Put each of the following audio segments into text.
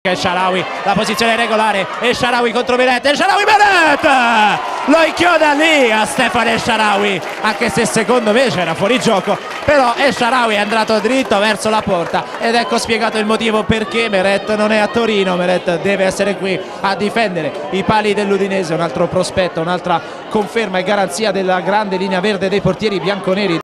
El Shaarawy, la posizione regolare, El Shaarawy contro Meret, El Shaarawy, Meret lo inchioda lì a Stefan El Shaarawy, anche se secondo me c'era fuori gioco, però El Shaarawy è andato dritto verso la porta ed ecco spiegato il motivo perché Meret non è a Torino. Meret deve essere qui a difendere i pali dell'Udinese, un altro prospetto, un'altra conferma e garanzia della grande linea verde dei portieri bianconeri.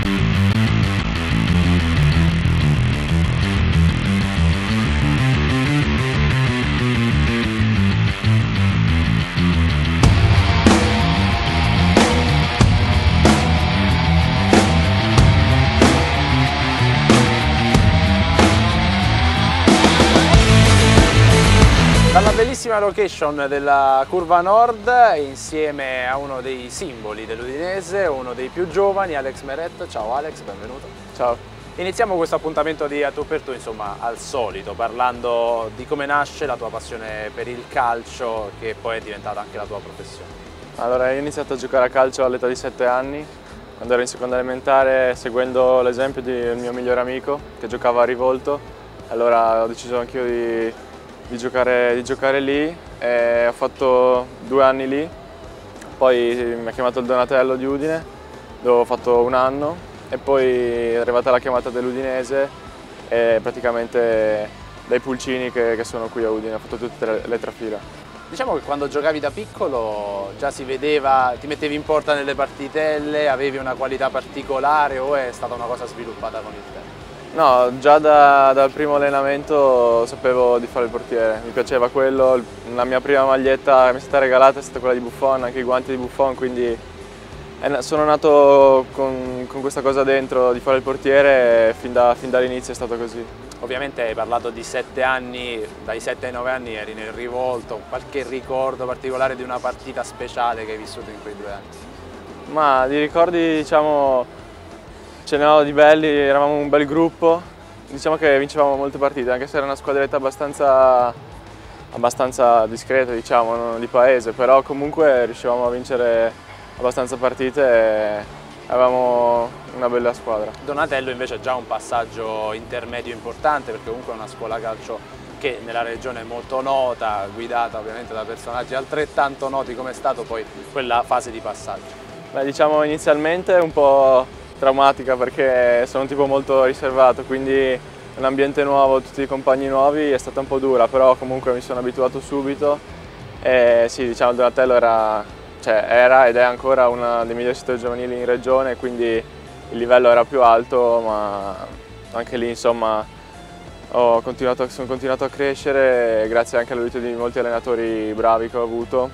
Dalla bellissima location della Curva Nord, insieme a uno dei simboli dell'Udinese, uno dei più giovani, Alex Meret. Ciao Alex, benvenuto. Ciao. Iniziamo questo appuntamento di A Tu per Tu, insomma, al solito, parlando di come nasce la tua passione per il calcio, che poi è diventata anche la tua professione. Allora, io ho iniziato a giocare a calcio all'età di 7 anni, quando ero in seconda elementare, seguendo l'esempio del mio migliore amico, che giocava a Rivolto. Allora ho deciso anch'io di giocare lì e ho fatto 2 anni lì, poi mi ha chiamato il Donatello di Udine, dove ho fatto 1 anno e poi è arrivata la chiamata dell'Udinese e praticamente dai pulcini che sono qui a Udine, ho fatto tutte le trafila. Diciamo che quando giocavi da piccolo già si vedeva, ti mettevi in porta nelle partitelle, avevi una qualità particolare o è stata una cosa sviluppata con il tempo? No, già dal primo allenamento sapevo di fare il portiere, mi piaceva quello, la mia prima maglietta che mi è stata regalata è stata quella di Buffon, anche i guanti di Buffon, quindi sono nato con questa cosa dentro di fare il portiere e fin dall'inizio è stato così. Ovviamente hai parlato di 7 anni, dai 7 ai 9 anni eri nel Rivolto, qualche ricordo particolare di una partita speciale che hai vissuto in quei 2 anni? Ma di ricordi, diciamo, ce n'erano di belli, eravamo un bel gruppo, diciamo che vincevamo molte partite, anche se era una squadretta abbastanza discreta, diciamo, di paese, però comunque riuscivamo a vincere abbastanza partite e avevamo una bella squadra. Donatello invece è già un passaggio intermedio importante perché comunque è una scuola calcio che nella regione è molto nota, guidata ovviamente da personaggi altrettanto noti come è stato poi quella fase di passaggio. Beh, diciamo inizialmente un po' traumatica perché sono un tipo molto riservato, quindi un ambiente nuovo, tutti i compagni nuovi, è stata un po' dura, però comunque mi sono abituato subito e sì, diciamo il Donatello era ed è ancora uno dei migliori settori giovanili in regione, quindi il livello era più alto, ma anche lì insomma sono continuato a crescere grazie anche all'aiuto di molti allenatori bravi che ho avuto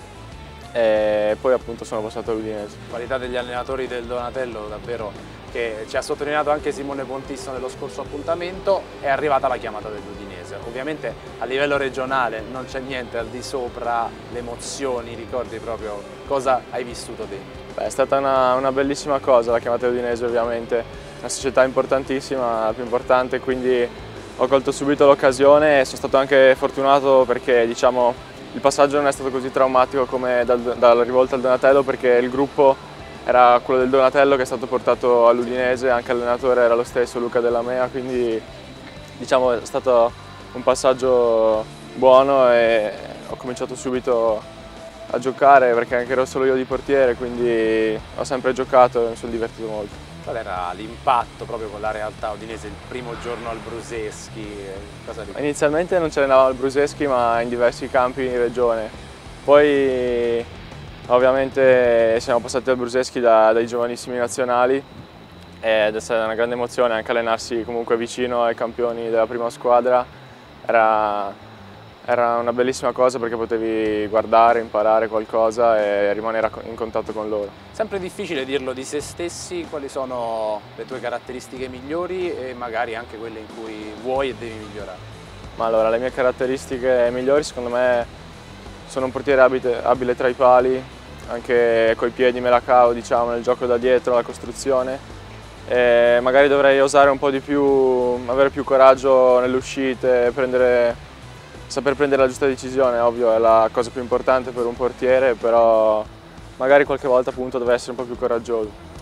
e poi appunto sono passato all'Udinese. La qualità degli allenatori del Donatello davvero che ci ha sottolineato anche Simone Pontisso nello scorso appuntamento, è arrivata la chiamata dell'Udinese. Ovviamente a livello regionale non c'è niente al di sopra, le emozioni, ricordi proprio cosa hai vissuto dentro? Beh, è stata una bellissima cosa la chiamata dell'Udinese, ovviamente, una società importantissima, la più importante, quindi ho colto subito l'occasione e sono stato anche fortunato perché diciamo, il passaggio non è stato così traumatico come dalla rivolta al Donatello, perché il gruppo era quello del Donatello che è stato portato all'Udinese, anche l'allenatore era lo stesso, Luca Della Mea, quindi diciamo, è stato un passaggio buono e ho cominciato subito a giocare perché anche ero solo io di portiere, quindi ho sempre giocato e mi sono divertito molto. Qual era l'impatto proprio con la realtà udinese il primo giorno al Bruseschi? Inizialmente non ci allenavamo al Bruseschi ma in diversi campi in regione, poi ovviamente siamo passati al Bruseschi dai giovanissimi nazionali ed è stata una grande emozione anche allenarsi comunque vicino ai campioni della prima squadra, era una bellissima cosa perché potevi guardare, imparare qualcosa e rimanere in contatto con loro. Sempre difficile dirlo di se stessi, quali sono le tue caratteristiche migliori e magari anche quelle in cui vuoi e devi migliorare? Ma allora, le mie caratteristiche migliori secondo me sono un portiere abile tra i pali, anche coi piedi me la cavo, diciamo, nel gioco da dietro, la costruzione. E magari dovrei osare un po' di più, avere più coraggio nelle uscite, saper prendere la giusta decisione, ovvio è la cosa più importante per un portiere, però magari qualche volta appunto dovrei essere un po' più coraggioso.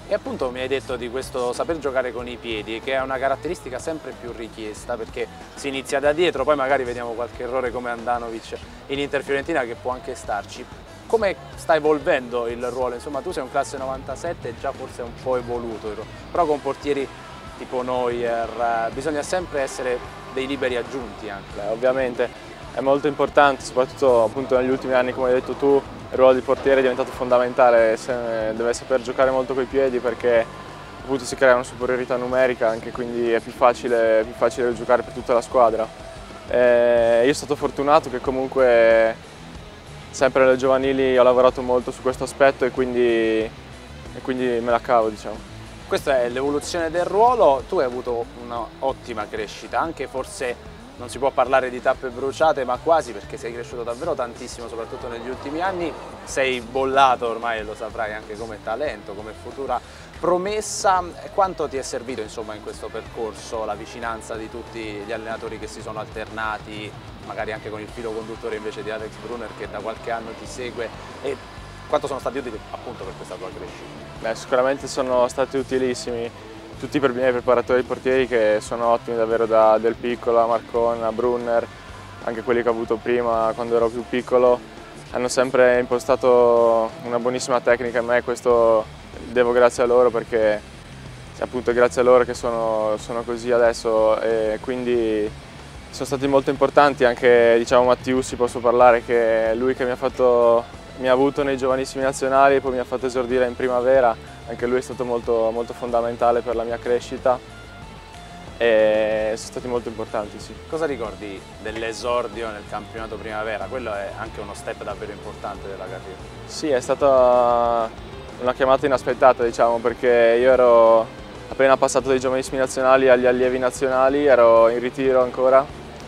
E appunto mi hai detto di questo saper giocare con i piedi, che è una caratteristica sempre più richiesta, perché si inizia da dietro, poi magari vediamo qualche errore come Handanovic in Inter Fiorentina che può anche starci. Come sta evolvendo il ruolo? Insomma, tu sei un classe 97, già forse un po' evoluto, però con portieri tipo Neuer bisogna sempre essere dei liberi aggiunti anche. Beh, ovviamente è molto importante, soprattutto appunto negli ultimi anni, come hai detto tu, il ruolo di portiere è diventato fondamentale, deve saper giocare molto coi piedi perché appunto si crea una superiorità numerica, anche quindi è più facile giocare per tutta la squadra. Io sono stato fortunato che comunque sempre nelle giovanili ho lavorato molto su questo aspetto e quindi me la cavo, diciamo. Questa è l'evoluzione del ruolo, tu hai avuto un'ottima crescita, anche forse non si può parlare di tappe bruciate, ma quasi, perché sei cresciuto davvero tantissimo, soprattutto negli ultimi anni, sei bollato ormai, lo saprai, anche come talento, come futura promessa. Quanto ti è servito insomma in questo percorso la vicinanza di tutti gli allenatori che si sono alternati, magari anche con il filo conduttore invece di Alex Brunner che da qualche anno ti segue, e quanto sono stati utili appunto per questa tua crescita? Beh, sicuramente sono stati utilissimi tutti i miei preparatori portieri che sono ottimi davvero, da Del Piccolo a Marcon a Brunner, anche quelli che ho avuto prima quando ero più piccolo, hanno sempre impostato una buonissima tecnica a me, questo devo grazie a loro perché appunto è grazie a loro che sono così adesso, e quindi sono stati molto importanti. Anche diciamo Mattiussi, posso parlare, che è lui che mi ha avuto nei giovanissimi nazionali e poi mi ha fatto esordire in primavera, anche lui è stato molto, molto fondamentale per la mia crescita e sono stati molto importanti, sì. Cosa ricordi dell'esordio nel campionato primavera? Quello è anche uno step davvero importante della carriera. Sì, è stata una chiamata inaspettata, diciamo, perché io ero appena passato dai giovanissimi nazionali agli allievi nazionali, ero in ritiro ancora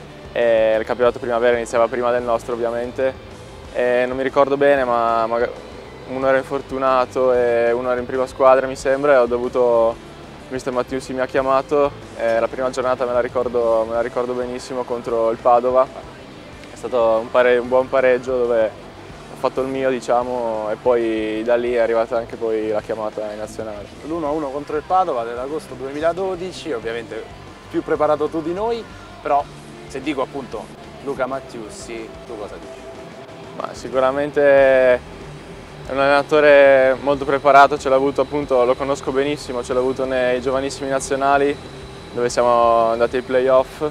e il campionato primavera iniziava prima del nostro ovviamente. E non mi ricordo bene, ma uno era infortunato e uno era in prima squadra mi sembra, e ho dovuto, mister Mattiussi mi ha chiamato, la prima giornata me la ricordo benissimo contro il Padova, è stato un buon pareggio dove ho fatto il mio, diciamo, e poi da lì è arrivata anche poi la chiamata in nazionale. L'1-1 contro il Padova dell'agosto 2012, ovviamente più preparato tu di noi, però se dico appunto Luca Mattiussi, tu cosa dici? Ma sicuramente è un allenatore molto preparato, ce l'ha avuto appunto, lo conosco benissimo, ce l'ha avuto nei giovanissimi nazionali dove siamo andati ai playoff,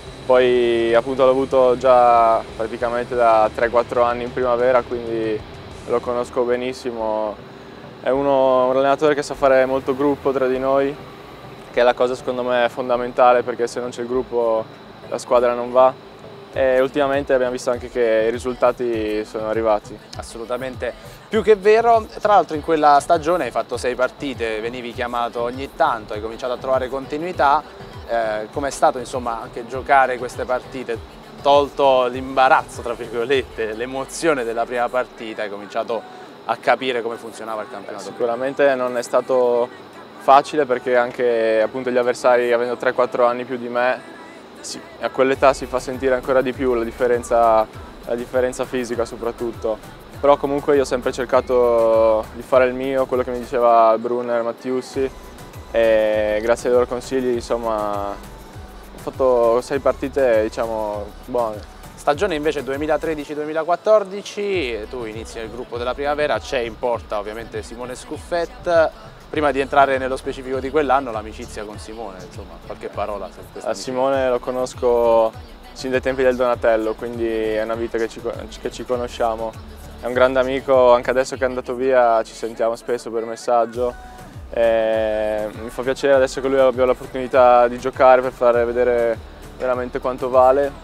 poi appunto l'ho avuto già praticamente da 3-4 anni in primavera, quindi lo conosco benissimo. È un allenatore che sa fare molto gruppo tra di noi, che è la cosa secondo me fondamentale, perché se non c'è il gruppo la squadra non va. E ultimamente abbiamo visto anche che i risultati sono arrivati. Assolutamente più che vero. Tra l'altro in quella stagione hai fatto 6 partite, venivi chiamato ogni tanto, hai cominciato a trovare continuità. Com'è stato insomma anche giocare queste partite? Tolto l'imbarazzo, tra virgolette, l'emozione della prima partita, hai cominciato a capire come funzionava il campionato? Sicuramente non è stato facile, perché anche appunto gli avversari, avendo 3-4 anni più di me, a quell'età si fa sentire ancora di più la differenza fisica soprattutto, però comunque io ho sempre cercato di fare il mio, quello che mi diceva Brunner, Mattiussi, e grazie ai loro consigli insomma ho fatto 6 partite, diciamo, buone. Stagione invece 2013-2014, tu inizi nel gruppo della primavera, c'è in porta ovviamente Simone Scuffet. Prima di entrare nello specifico di quell'anno, l'amicizia con Simone, insomma, qualche parola su questa amicizia? Simone lo conosco sin dai tempi del Donatello, quindi è una vita che ci conosciamo. È un grande amico, anche adesso che è andato via ci sentiamo spesso per messaggio. Mi fa piacere adesso che lui abbia l'opportunità di giocare, per fare vedere veramente quanto vale.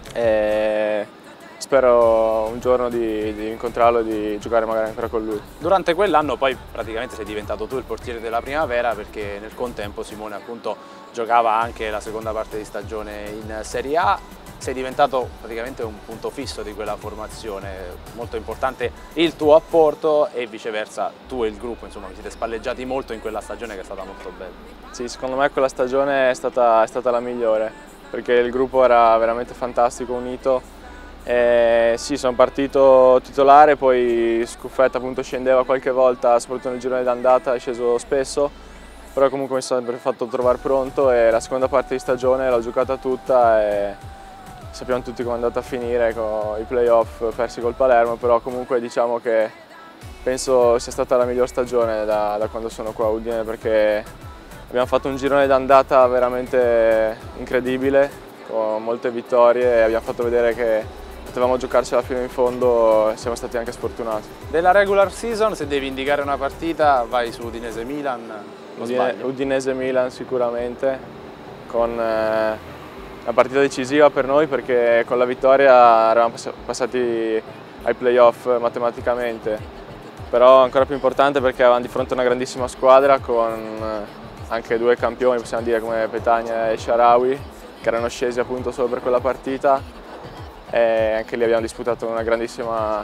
Spero un giorno di incontrarlo e di giocare magari ancora con lui. Durante quell'anno poi praticamente sei diventato tu il portiere della primavera, perché nel contempo Simone appunto giocava anche la seconda parte di stagione in Serie A. Sei diventato praticamente un punto fisso di quella formazione, molto importante il tuo apporto e viceversa tu e il gruppo, insomma vi siete spalleggiati molto in quella stagione che è stata molto bella. Sì, secondo me quella stagione è stata la migliore, perché il gruppo era veramente fantastico, unito. E Sì, sono partito titolare, poi Scuffetta appunto scendeva qualche volta, soprattutto nel girone d'andata è sceso spesso, però comunque mi sono sempre fatto trovare pronto e la seconda parte di stagione l'ho giocata tutta e sappiamo tutti come è andata a finire con i playoff persi col Palermo, però comunque diciamo che penso sia stata la miglior stagione da quando sono qua a Udine, perché abbiamo fatto un girone d'andata veramente incredibile, con molte vittorie e abbiamo fatto vedere che potevamo giocarcela fino in fondo e siamo stati anche sfortunati. Della regular season, se devi indicare una partita, vai su Udinese-Milan, o sbaglio? Udinese-Milan sicuramente, con una partita decisiva per noi perché con la vittoria eravamo passati ai playoff matematicamente, però ancora più importante perché avevamo di fronte una grandissima squadra con anche due campioni, possiamo dire, come Petagna e Shaarawy, che erano scesi appunto solo per quella partita. E anche lì abbiamo disputato una grandissima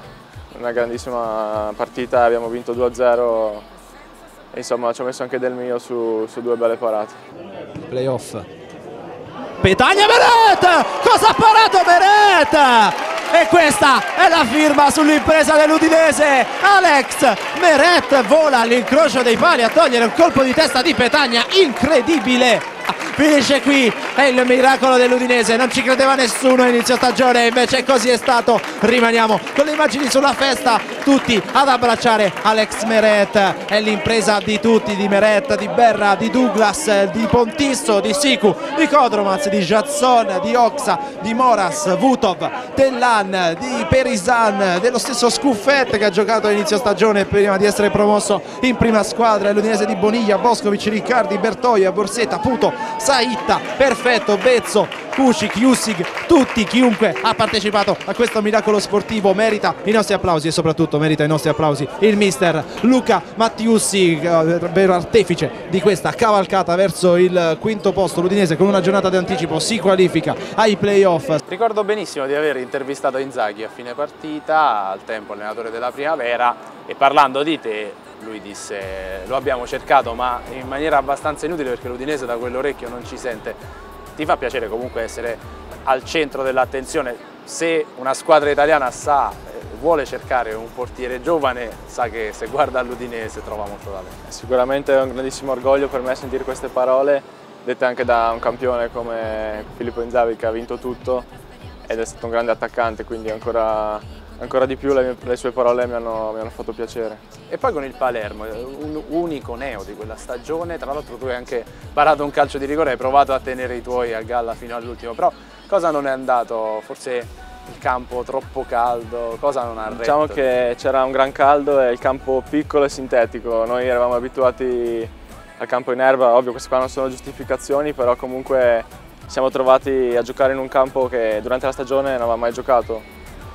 partita, abbiamo vinto 2-0 e insomma ci ho messo anche del mio su due belle parate. Playoff. Petagna, Meret! Cosa ha parato Meret? E questa è la firma sull'impresa dell'Udinese. Alex Meret vola all'incrocio dei pali a togliere un colpo di testa di Petagna incredibile. Finisce qui, è il miracolo dell'Udinese, non ci credeva nessuno a inizio stagione, invece così è stato. Rimaniamo con le immagini sulla festa, tutti ad abbracciare Alex Meret. È l'impresa di tutti, di Meret, di Berra, di Douglas, di Pontisso, di Siku, di Kodromaz, di Jatson, di Oxa, di Moras, Vutov, Tellan, di Perisan, dello stesso Scuffet che ha giocato all'inizio stagione prima di essere promosso in prima squadra. L'Udinese di Boniglia, Boscovic, Riccardi, Bertoia, Borsetta, Puto, Saitta, Perfetto, Bezzo, Kucic, Jussig, tutti, chiunque ha partecipato a questo miracolo sportivo merita i nostri applausi e soprattutto merita i nostri applausi il mister Luca Mattiussi, vero artefice di questa cavalcata verso il quinto posto. L'Udinese con una giornata di anticipo si qualifica ai playoff. Ricordo benissimo di aver intervistato Inzaghi a fine partita, al tempo allenatore della Primavera, e parlando di te lui disse: lo abbiamo cercato ma in maniera abbastanza inutile perché l'Udinese da quell'orecchio non ci sente. Ti fa piacere comunque essere al centro dell'attenzione? Se una squadra italiana vuole cercare un portiere giovane, sa che se guarda all'Udinese trova molto da bene. Sicuramente è un grandissimo orgoglio per me sentire queste parole, dette anche da un campione come Filippo Inzaghi, che ha vinto tutto ed è stato un grande attaccante, quindi ancora di più le sue parole mi hanno fatto piacere. E poi con il Palermo, un unico neo di quella stagione, tra l'altro tu hai anche parato un calcio di rigore, hai provato a tenere i tuoi a galla fino all'ultimo, però cosa non è andato? Forse il campo troppo caldo, cosa non ha retto? Diciamo che c'era un gran caldo e il campo piccolo e sintetico, noi eravamo abituati al campo in erba, ovvio queste qua non sono giustificazioni, però comunque ci siamo trovati a giocare in un campo che durante la stagione non aveva mai giocato.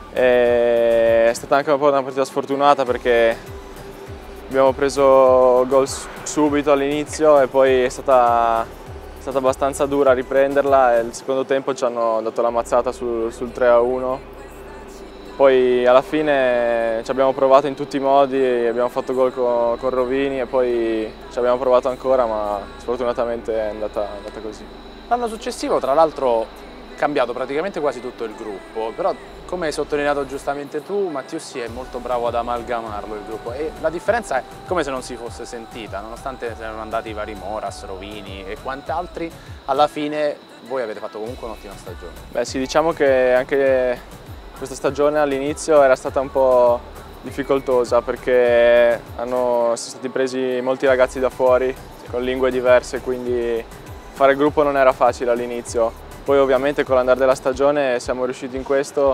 È stata anche un po' una partita sfortunata perché abbiamo preso gol subito all'inizio e poi è stata abbastanza dura riprenderla e il secondo tempo ci hanno dato la mazzata sul 3-1. Poi alla fine ci abbiamo provato in tutti i modi, abbiamo fatto gol con Rovini e poi ci abbiamo provato ancora, ma sfortunatamente è andata così. L'anno successivo tra l'altro cambiato praticamente quasi tutto il gruppo, però come hai sottolineato giustamente tu, Mattiussi è molto bravo ad amalgamarlo il gruppo e la differenza è come se non si fosse sentita, nonostante siano andati i vari Moras, Rovini e quant'altri, alla fine voi avete fatto comunque un'ottima stagione. Beh sì, diciamo che anche questa stagione all'inizio era stata un po' difficoltosa perché sono stati presi molti ragazzi da fuori con lingue diverse, quindi fare il gruppo non era facile all'inizio. Poi ovviamente con l'andare della stagione siamo riusciti in questo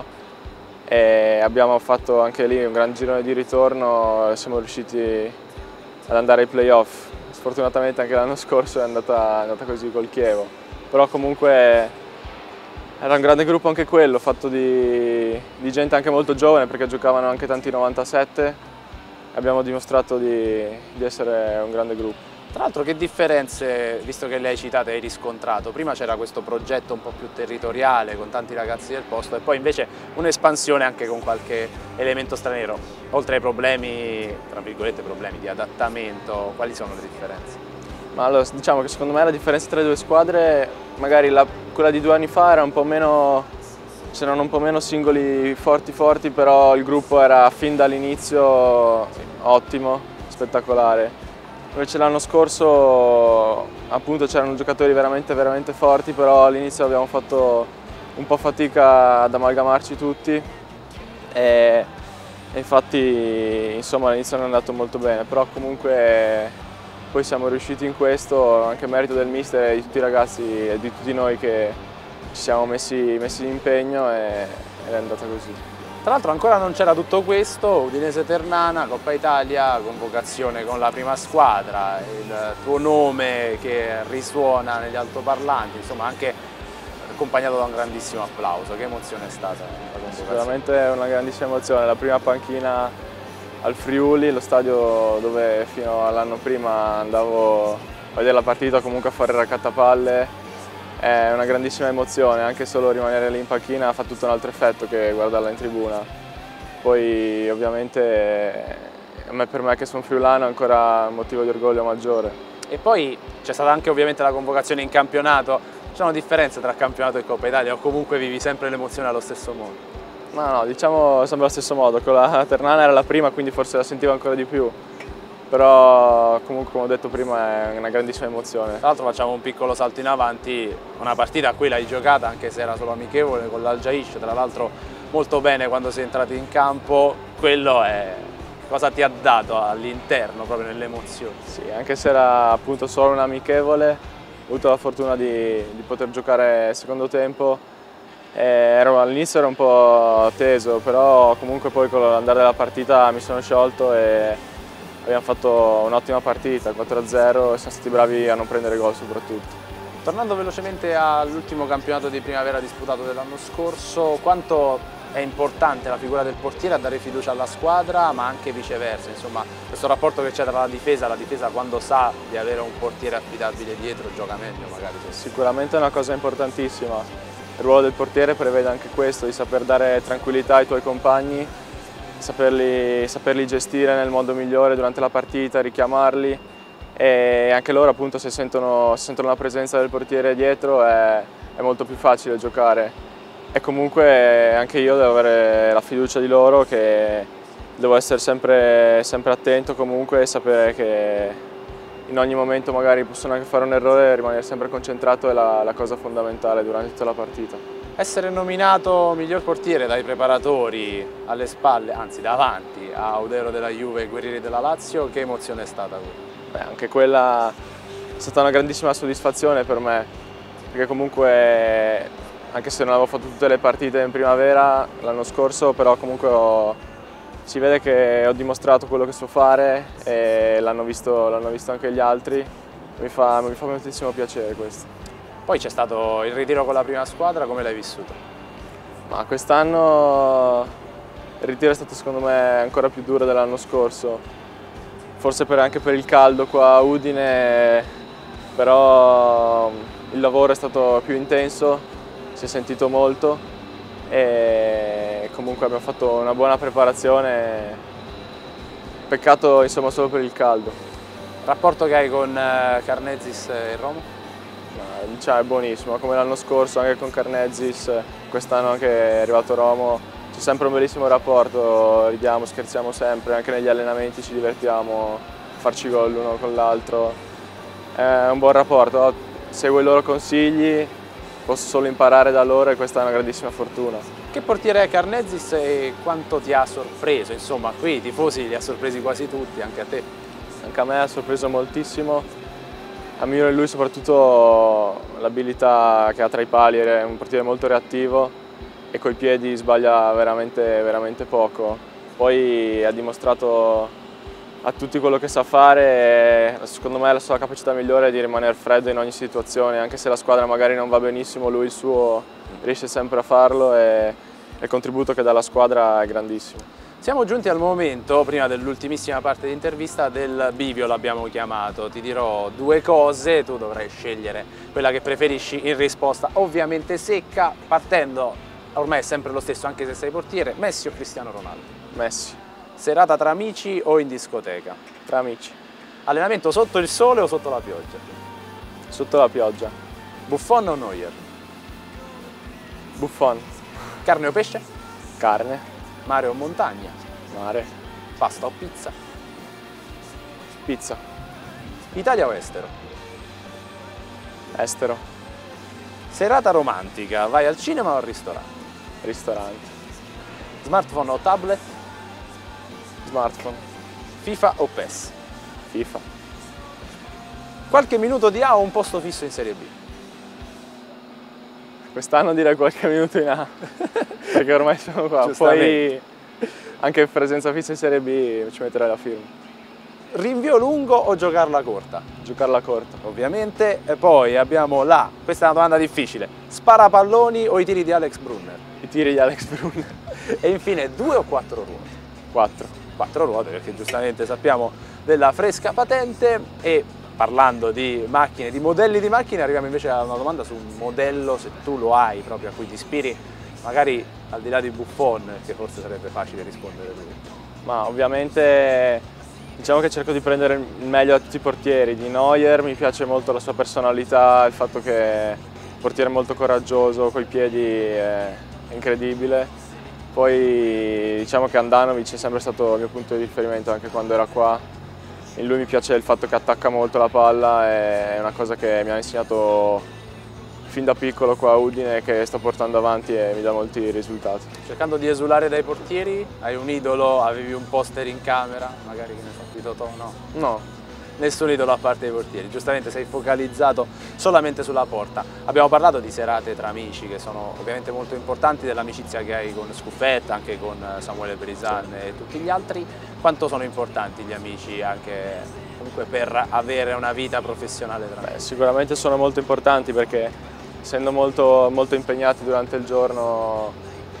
e abbiamo fatto anche lì un gran girone di ritorno, siamo riusciti ad andare ai playoff. Sfortunatamente anche l'anno scorso è andata così col Chievo, però comunque era un grande gruppo anche quello, fatto di gente anche molto giovane perché giocavano anche tanti 97 e abbiamo dimostrato di essere un grande gruppo. Tra l'altro che differenze, visto che le hai citate, hai riscontrato? Prima c'era questo progetto un po' più territoriale con tanti ragazzi del posto e poi invece un'espansione anche con qualche elemento straniero. Oltre ai problemi, tra virgolette problemi di adattamento, quali sono le differenze? Ma allora, diciamo che secondo me la differenza tra le due squadre, magari quella di 2 anni fa era un po' meno c'erano un po' meno singoli forti, però il gruppo era fin dall'inizio ottimo, spettacolare. Invece l'anno scorso appunto c'erano giocatori veramente forti, però all'inizio abbiamo fatto un po' fatica ad amalgamarci tutti e infatti insomma all'inizio non è andato molto bene, però comunque poi siamo riusciti in questo, anche merito del mister e di tutti i ragazzi e di tutti noi che ci siamo messi l'impegno ed è andata così. Tra l'altro ancora non c'era tutto questo, Udinese Ternana, Coppa Italia, convocazione con la prima squadra, il tuo nome che risuona negli altoparlanti, insomma anche accompagnato da un grandissimo applauso. Che emozione è stata la convocazione? Sicuramente è una grandissima emozione, la prima panchina al Friuli, lo stadio dove fino all'anno prima andavo a vedere la partita, comunque a fare il raccattapalle, è una grandissima emozione, anche solo rimanere lì in panchina fa tutto un altro effetto che guardarla in tribuna. Poi ovviamente per me che sono friulano è ancora un motivo di orgoglio maggiore. E poi c'è stata anche ovviamente la convocazione in campionato, ci sono differenze tra campionato e Coppa Italia o comunque vivi sempre l'emozione allo stesso modo? No, diciamo sempre allo stesso modo, con la Ternana era la prima quindi forse la sentivo ancora di più, però comunque come ho detto prima è una grandissima emozione. Tra l'altro facciamo un piccolo salto in avanti, una partita a cui l'hai giocata anche se era solo amichevole con l'Al-Jaish, tra l'altro molto bene quando sei entrato in campo, quello è cosa ti ha dato all'interno proprio nelle emozioni? Sì, anche se era appunto solo un amichevole, ho avuto la fortuna di poter giocare il secondo tempo. All'inizio ero un po' teso, però comunque poi con l'andare della partita mi sono sciolto e abbiamo fatto un'ottima partita, 4-0 e siamo stati bravi a non prendere gol soprattutto. Tornando velocemente all'ultimo campionato di primavera disputato dell'anno scorso, quanto è importante la figura del portiere a dare fiducia alla squadra, ma anche viceversa, insomma questo rapporto che c'è tra la difesa quando sa di avere un portiere affidabile dietro gioca meglio magari. Sicuramente è una cosa importantissima, il ruolo del portiere prevede anche questo, di saper dare tranquillità ai tuoi compagni, saperli gestire nel modo migliore durante la partita, richiamarli e anche loro appunto se sentono la presenza del portiere dietro è molto più facile giocare. E comunque anche io devo avere la fiducia di loro, che devo essere sempre attento comunque e sapere che in ogni momento magari possono anche fare un errore e rimanere sempre concentrato è la cosa fondamentale durante tutta la partita. Essere nominato miglior portiere dai preparatori alle spalle, anzi davanti a Audero della Juve e Guerrieri della Lazio, che emozione è stata quella? Anche quella è stata una grandissima soddisfazione per me, perché comunque anche se non avevo fatto tutte le partite in primavera l'anno scorso, però comunque si vede che ho dimostrato quello che so fare e l'hanno visto anche gli altri, mi fa moltissimo piacere questo. Poi c'è stato il ritiro con la prima squadra, come l'hai vissuto? Ma quest'anno il ritiro è stato secondo me ancora più duro dell'anno scorso, forse anche per il caldo qua a Udine, però il lavoro è stato più intenso, si è sentito molto e comunque abbiamo fatto una buona preparazione, peccato insomma solo per il caldo. Il rapporto che hai con Karnezis e Romo? Diciamo è buonissimo, come l'anno scorso anche con Karnezis, quest'anno anche è arrivato Romo, c'è sempre un bellissimo rapporto, ridiamo, scherziamo sempre, anche negli allenamenti ci divertiamo a farci gol l'uno con l'altro, è un buon rapporto, seguo i loro consigli, posso solo imparare da loro e questa è una grandissima fortuna. Che portiere è Karnezis e quanto ti ha sorpreso? Insomma, qui i tifosi li ha sorpresi quasi tutti, anche a te. Anche a me ha sorpreso moltissimo, ammiro in lui soprattutto l'abilità che ha tra i pali, è un portiere molto reattivo e coi piedi sbaglia veramente poco. Poi ha dimostrato a tutti quello che sa fare, secondo me la sua capacità migliore è di rimanere freddo in ogni situazione, anche se la squadra magari non va benissimo, lui il suo riesce sempre a farlo e il contributo che dà alla squadra è grandissimo. Siamo giunti al momento, prima dell'ultimissima parte di intervista, del bivio l'abbiamo chiamato. Ti dirò due cose, tu dovrai scegliere quella che preferisci in risposta ovviamente secca, partendo, ormai è sempre lo stesso anche se sei portiere, Messi o Cristiano Ronaldo? Messi. Serata tra amici o in discoteca? Tra amici. Allenamento sotto il sole o sotto la pioggia? Sotto la pioggia. Buffon o Neuer? Buffon. Carne o pesce? Carne, Mare o montagna? mare, Pasta o pizza? pizza, Italia o estero? estero, Serata romantica, vai al cinema o al ristorante? ristorante, Smartphone o tablet? smartphone, FIFA o PES? FIFA. Qualche minuto di A o un posto fisso in Serie B? Quest'anno direi qualche minuto in A, perché ormai siamo qua. Poi Giustamente. anche in presenza fissa in Serie B ci metterei la firma. Rinvio lungo o giocarla corta? Giocarla corta. Ovviamente. E poi abbiamo questa è una domanda difficile, sparapalloni o i tiri di Alex Brunner? I tiri di Alex Brunner. E infine 2 o 4 ruote? 4. 4 ruote, perché giustamente sappiamo della fresca patente. E parlando di macchine, di modelli di macchine, arriviamo invece a una domanda su un modello, se tu lo hai proprio a cui ti ispiri, magari al di là di Buffon, che forse sarebbe facile rispondere lui. Ma ovviamente diciamo che cerco di prendere il meglio da tutti i portieri. Di Neuer mi piace molto la sua personalità, il fatto che è un portiere molto coraggioso, coi piedi è incredibile. Poi diciamo che Handanovic è sempre stato il mio punto di riferimento anche quando era qua. In lui mi piace il fatto che attacca molto la palla, è una cosa che mi ha insegnato fin da piccolo qua a Udine, che sto portando avanti e mi dà molti risultati. Cercando di esulare dai portieri, hai un idolo, avevi un poster in camera, magari che ne so, di Totò, no? No, Nessun idolo a parte i portieri, giustamente sei focalizzato solamente sulla porta. Abbiamo parlato di serate tra amici che sono ovviamente molto importanti, dell'amicizia che hai con Scuffetta, anche con Samuele Brisan e tutti gli altri. Quanto sono importanti gli amici anche comunque per avere una vita professionale tranquilla? sicuramente sono molto importanti perché essendo molto impegnati durante il giorno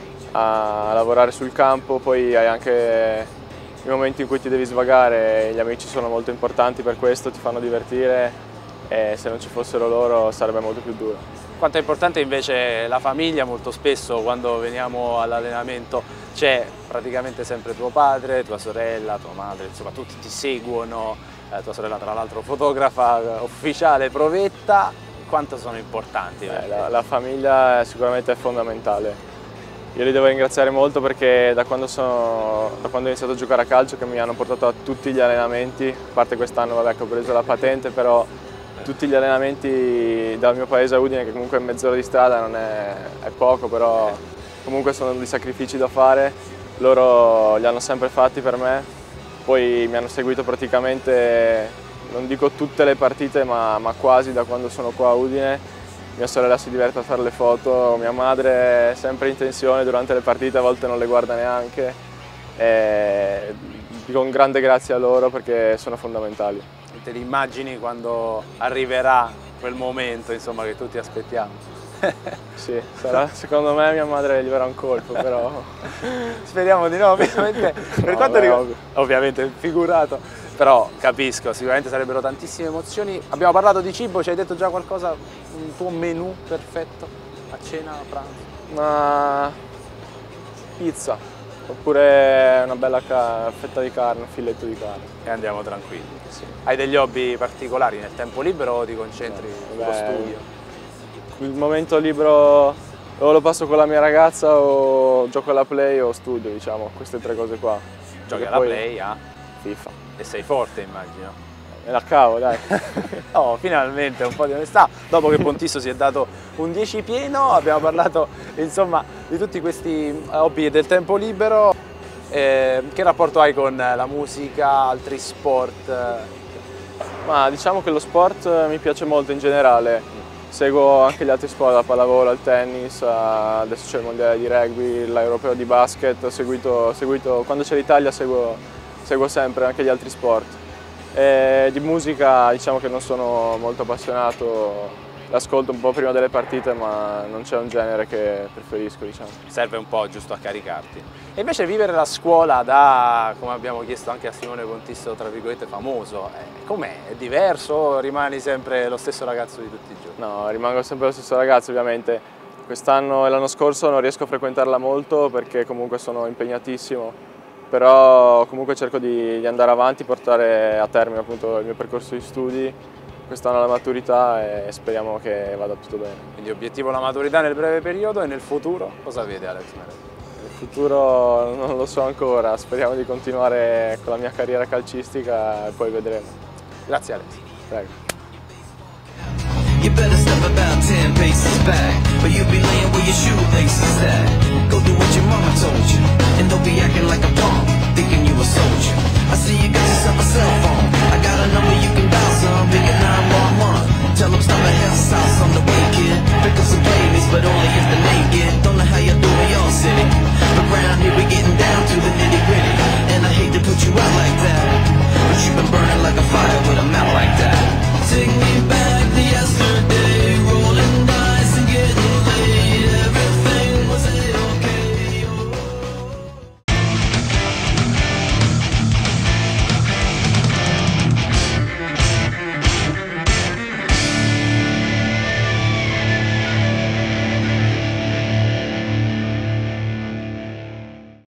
a lavorare sul campo, poi hai anche i momenti in cui ti devi svagare, gli amici sono molto importanti per questo, ti fanno divertire e se non ci fossero loro sarebbe molto più duro. Quanto è importante invece la famiglia, molto spesso quando veniamo all'allenamento c'è praticamente sempre tuo padre, tua sorella, tua madre, insomma tutti ti seguono, tua sorella tra l'altro fotografa ufficiale, provetta, quanto sono importanti? La famiglia sicuramente è fondamentale. Io li devo ringraziare molto perché da quando ho iniziato a giocare a calcio che mi hanno portato a tutti gli allenamenti, a parte quest'anno vabbè, che ho preso la patente, però tutti gli allenamenti dal mio paese a Udine, che comunque è mezz'ora di strada, non è poco, però comunque sono dei sacrifici da fare, loro li hanno sempre fatti per me, poi mi hanno seguito praticamente, non dico tutte le partite, ma quasi da quando sono qua a Udine. Mia sorella si diverte a fare le foto, mia madre è sempre in tensione durante le partite, a volte non le guarda neanche. E dico un grande grazie a loro perché sono fondamentali. Te li immagini quando arriverà quel momento, insomma, che tutti aspettiamo? Sì, secondo me mia madre gli verrà un colpo, però... Speriamo di no, ovviamente. Per quanto riguarda... Ovviamente, figurato. Però capisco, sicuramente sarebbero tantissime emozioni. Abbiamo parlato di cibo, ci hai detto già qualcosa, un tuo menù perfetto a cena, a pranzo? Una pizza, oppure una bella fetta di carne, un filetto di carne. E andiamo tranquilli. Sì. Hai degli hobby particolari nel tempo libero o ti concentri sullo studio? Il momento libero o lo passo con la mia ragazza o gioco alla Play o studio, diciamo, queste tre cose qua. Giochi Perché alla poi Play, FIFA. E sei forte, immagino. Me la cavo, dai. Oh, finalmente un po' di onestà. Dopo che Pontisso si è dato un 10 pieno, abbiamo parlato insomma di tutti questi hobby del tempo libero. Che rapporto hai con la musica, altri sport? Ma diciamo che lo sport mi piace molto in generale. Seguo anche gli altri sport, la pallavolo, il tennis, adesso c'è il mondiale di rugby, l'europeo di basket. Ho seguito quando c'è l'Italia seguo sempre anche gli altri sport. Di musica diciamo che non sono molto appassionato, l'ascolto un po' prima delle partite, ma non c'è un genere che preferisco, diciamo. Serve un po' giusto a caricarti. E invece vivere la scuola da, come abbiamo chiesto anche a Simone Pontisso, tra virgolette famoso, com'è? È diverso o rimani sempre lo stesso ragazzo di tutti i giorni? No, rimango sempre lo stesso ragazzo ovviamente. Quest'anno e l'anno scorso non riesco a frequentarla molto perché comunque sono impegnatissimo. Però comunque cerco di andare avanti, portare a termine appunto il mio percorso di studi quest'anno la maturità e speriamo che vada tutto bene. Quindi obiettivo la maturità nel breve periodo, e nel futuro cosa vede Alex Meret? Nel futuro non lo so ancora, speriamo di continuare con la mia carriera calcistica e poi vedremo. Grazie Alex. Prego. You better step about 10 paces back, but you be laying where your shoelaces at. Go do what your mama told